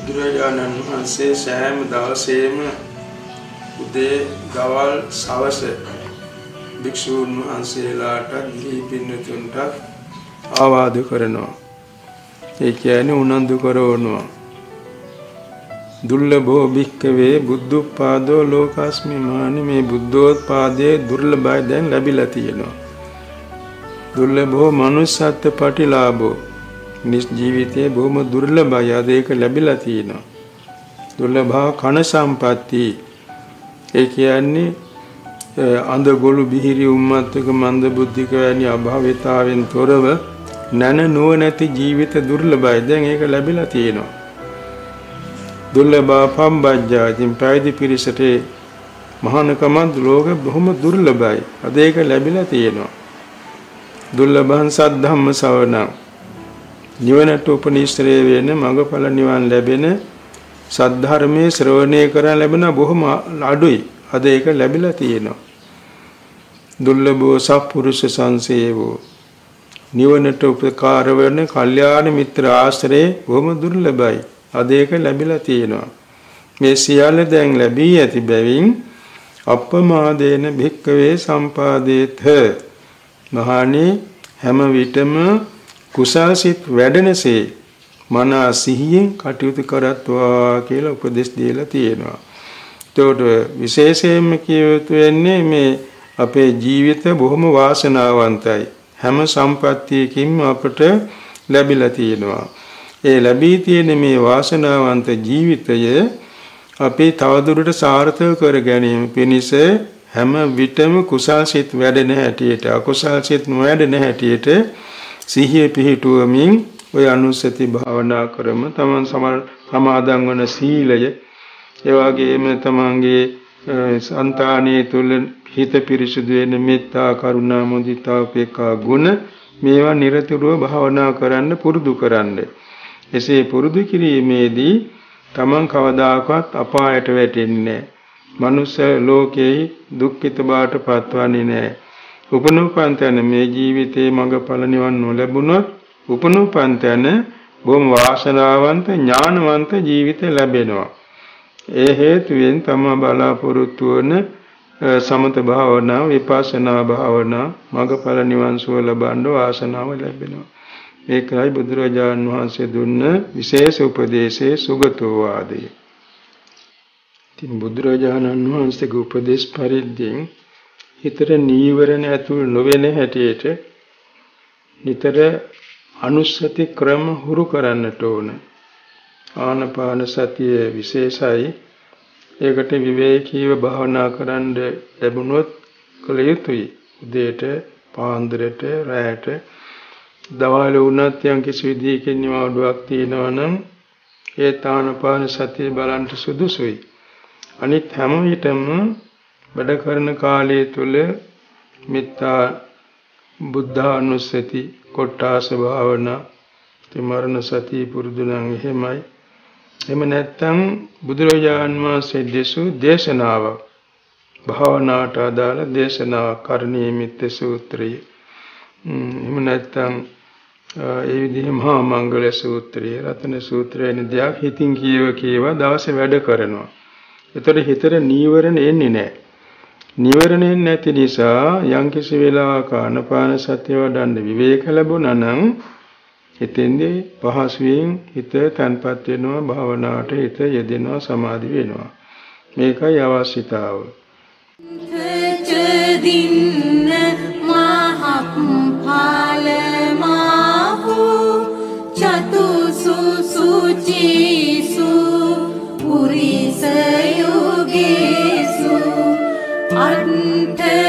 බුදුරජාණන් වහන්සේ සෑම දවසේම උදේ දවල් සවස භික්ෂූන් වහන්සේලාට ගිහි පින්වතුන්ට ආවාද කරනවා. ඒ කියන්නේ උනන්දු කරවනවා. දුර්ලභෝ භික්ඛවේ බුද්ධෝත්පාදෝ ලෝකස්මි මානි මේ බුද්ධෝත්පාදයේ දුර්ලභයි දැන් ලැබිලා තියෙනවා. දුර්ලභෝ manussත්ත්ව පටිලාභෝ නිස් ජීවිතයේ බොහොම දුර්ලභයි අද ඒක ලැබිලා තියෙනවා. දුර්ලභා කන සම්පatti ඒ කියන්නේ අඳ ගොළු බිහිරි උම්මත්තක මන්ද බුද්ධික වැනි අභාවිතාවෙන් තොරව නැන නුවණැති ජීවිත දුර්ලභයි දැන් ඒක ලැබිලා තියෙනවා. දුර්ලභා පම්බජ්ජා ඉතින් පැවිදි පිරිසට මහානකම ලෝක බොහොම දුර්ලභයි අද ඒක ලැබිලා තියෙනවා. දුර්ලභං සද්ධම්ම ශ්‍රවණං නිවනට උපනිශ්‍රේ වෙන මඟඵල නිවන් ලැබෙන සද්ධර්මයේ ශ්‍රවණය කරන් ලැබෙන බොහොම අඩුයි අද ඒක ලැබිලා තියෙනවා. දුර්ලභෝ සත්පුරුෂ සංසේවෝ නිවනට උපකාර වෙන කල්යාණ මිත්‍ර ආශ්‍රේ බොහොම දුර්ලභයි අද ඒක ලැබිලා තියෙනවා. මේ සියල්ල දැන් ලැබී ඇති බැවින් අප්පමාදේන භික්ඛවේ සම්පාදේත මහණේ හැම විටම කුසල්සිත වැඩෙනසේ මන සිහියෙන් කටයුතු කරත්වා කියලා උපදෙස් දීලා තියෙනවා. ඒතකොට විශේෂයෙන්ම කියවතු වෙන්නේ මේ අපේ ජීවිත බොහොම වාසනාවන්තයි. හැම සම්පත්තියකින්ම අපට ලැබිලා තියෙනවා. ඒ ලැබී තියෙන මේ වාසනාවන්ත ජීවිතය අපි තවදුරටත් සාර්ථක කර ගැනීම පිණිස හැම විටම කුසල්සිත වැඩෙන හැටියට අකුසල්සිත නොවැඩෙන හැටියට සිහිය පිහිටුවමින් ඔය අනුස්සති භාවනා කරම තමන් සමාදන් වන සීලය ඒ වගේම තමන්ගේ సంతානයේ තුල හිත පිරිසුදු වෙන මෙත්තා කරුණා මුදිතා උපේක්ඛා ගුණ මේවා නිරතුරුව භාවනා කරන්න පුරුදු කරන්න. එසේ පුරුදු කිරීමේදී තමන් කවදාකවත් අපායට වැටෙන්නේ නැහැ. මනුෂ්‍ය ලෝකයේ දුක්ඛිත බවට පත්වන්නේ නැහැ. උපනුපන්තන මේ ජීවිතේ මඟඵල නිවන් නොලැබුණොත් උපනුපන්තන බොහොම වාසනාවන්ත ඥානවන්ත ජීවිත ලැබෙනවා. ඒ හේතුවෙන් තම බලාපොරොත්තු වන සමත භාවනා විපස්සනා භාවනා මඟඵල නිවන් සුව ලබන්න වාසනාව ලැබෙනවා. මේකයි බුදුරජාණන් වහන්සේ දුන්න විශේෂ උපදේශයේ සුගතෝ වාදය. ඉතින් බුදුරජාණන් වහන්සේගේ උපදේශ පරිද්දෙන් හිතට නීවරණ ඇතුල් නොවන හැටියට නිතර අනුස්සති ක්‍රම හුරු කරන්නට ඕන. ආනපාන සතිය විශේෂයි. ඒකට විවේකීව භාවනා කරන්න ලැබුණොත් කළ යුතුයි. උදේට, පාන්දරට, රැයට, දවල් වුණත් යම් කිසි විදිහකින් නිවාඩුවක් තියෙනවා නම් ඒ ආනපාන සතිය බලන්න සුදුසුයි. අනිත් හැම විටම වැඩ කරන කාලය තුල මිත්‍යා බුද්ධානුස්සති කොට්ටාස භාවනා මරණ සතිය පුරුදු නම් එහෙමයි. එහෙම නැත්නම් බුදුරජාන් වහන්සේ දෙසු දේශනාවක් භාවනාට අදාළ දේශනාවක් කරණීය මිත්‍ය සූත්‍රය. එහෙම නැත්නම් ඒ විදිහේ මහා මංගල සූත්‍රය, රතන සූත්‍රය වෙන දෙයක් හිතින් කියව දවසේ වැඩ කරනවා. ඒතර හිතට නීවරණ එන්නේ නැහැ. නීවරණ නැති නිසා යම්කිසි වෙලාවක ආනාපාන සතිය වඩන්න විවේක ලැබුණා නම් හිතෙන්දී පහසුවෙන් හිත තන්පත් වෙනවා, භාවනාවට හිත යෙදෙනවා, සමාධි වෙනවා. මේකයි අවශ්‍යතාව. පුරිස යෝගේසු අන්ත